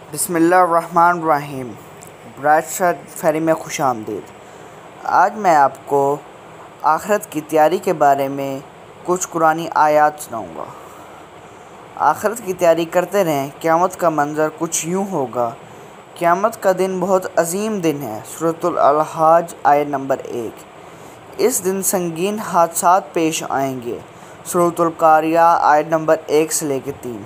बिस्मिल्लाहिर्रहमानिर्रहीम। ब्राशर फेरी में खुश आमदीद। आज मैं आपको आखिरत की तैयारी के बारे में कुछ कुरानी आयात सुनाऊँगा। आखिरत की तैयारी करते रहें, क़यामत का मंज़र कुछ यूँ होगा। क़यामत का दिन बहुत अजीम दिन है। सूरतुल अल-हज आयत नंबर 1। इस दिन संगीन हादसात पेश आएंगे। सूरतुल कारिया आयत नंबर 1 से लेकर 3।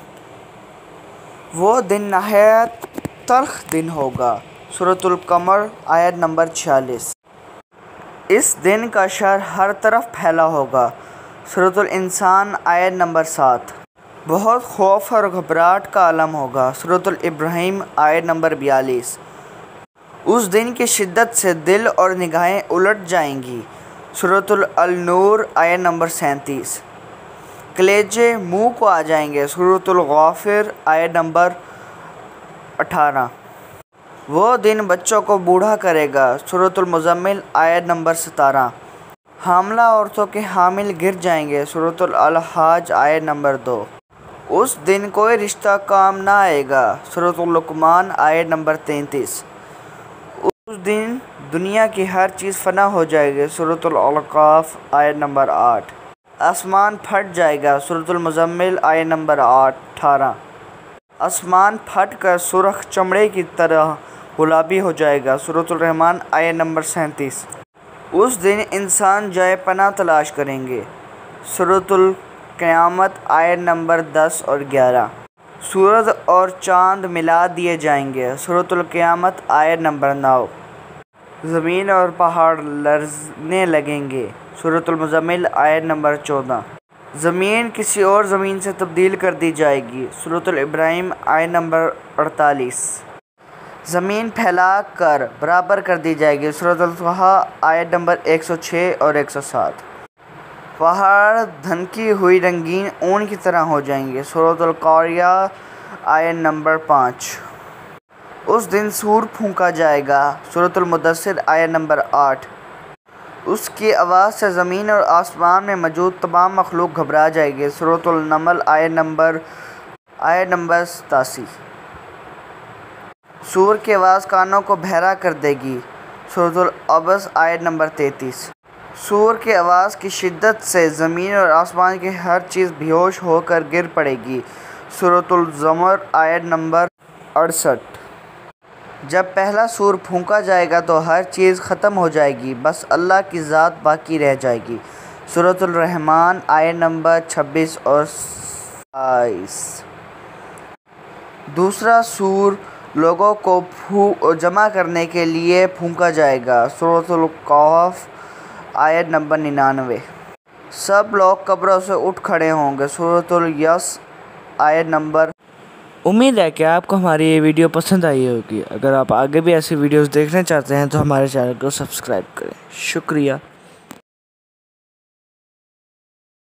वो दिन नहायत तल्ख दिन होगा। सूरतुल कमर आयत नंबर 46। इस दिन का शर हर तरफ फैला होगा। सूरतुल इंसान आयत नंबर 7। बहुत खौफ और घबराहट का आलम होगा। सूरतुल इब्राहीम आयत नंबर 42। उस दिन की शिद्दत से दिल और निगाहें उलट जाएंगी। सूरतुल अल-नूर आयत नंबर 37। कलेजे मुँह को आ जाएंगे। सूरतुल गाफिर आयत नंबर 18। वो दिन बच्चों को बूढ़ा करेगा। सूरतुल मुज़म्मिल आयत नंबर 17। हामला औरतों के हामिल गिर जाएंगे। सूरतुल अल-हज आयत नंबर 2। उस दिन कोई रिश्ता काम ना आएगा। सूरतुल लुक़मान आयत नंबर 33। उस दिन दुनिया की हर चीज़ फ़ना हो जाएगी। सूरतुल अल-काफ़ आयत नंबर 8। आसमान फट जाएगा। सूरतुल मुज़म्मिल आयत नंबर 18। आसमान फट कर सुर्ख चमड़े की तरह गुलाबी हो जाएगा। सूरतुल रहमान आयत नंबर 37। उस दिन इंसान जाए पनाह तलाश करेंगे। सूरतुल क़यामत आयत नंबर 10 और 11। सूरज और चाँद मिला दिए जाएंगे। सूरतुल क़यामत आयत नंबर 9। ज़मीन और पहाड़ लरज़ने लगेंगे। सूरतुल मुज़म्मिल आयत नंबर 14। ज़मीन किसी और ज़मीन से तब्दील कर दी जाएगी। सूरतुल इब्राहीम आयत नंबर 48। ज़मीन फैला कर बराबर कर दी जाएगी। सूरतुल तहा आयत नंबर 106 और 107। पहाड़ धनकी हुई रंगीन ऊन की तरह हो जाएंगे। सूरतुल कारिया आयत नंबर 5। उस दिन सूर फूंका जाएगा। सूरतुल मुद्दस्सिर आयत नंबर 8। उसकी आवाज़ से ज़मीन और आसमान में मौजूद तमाम मखलूक घबरा जाएगी। सूरतुल नमल आयत नंबर 87। सूर की आवाज़ कानों को बहरा कर देगी। सूरतुल अबस आयत नंबर 33। सूर की आवाज़ की शिद्दत से ज़मीन और आसमान की हर चीज़ बेहोश होकर गिर पड़ेगी। सूरतुल ज़मर आयत नंबर 68। जब पहला सूर फूंका जाएगा तो हर चीज़ ख़त्म हो जाएगी, बस अल्लाह की ज़ात बाकी रह जाएगी। सूरतुल रहमान आयत नंबर 26 और 27। दूसरा सूर लोगों को जमा करने के लिए फूंका जाएगा। सूरतुल कहफ आयत नंबर 99। सब लोग कब्रों से उठ खड़े होंगे। सूरतुल यस आयत नंबर। उम्मीद है कि आपको हमारी ये वीडियो पसंद आई होगी। अगर आप आगे भी ऐसी वीडियोस देखना चाहते हैं तो हमारे चैनल को सब्सक्राइब करें। शुक्रिया।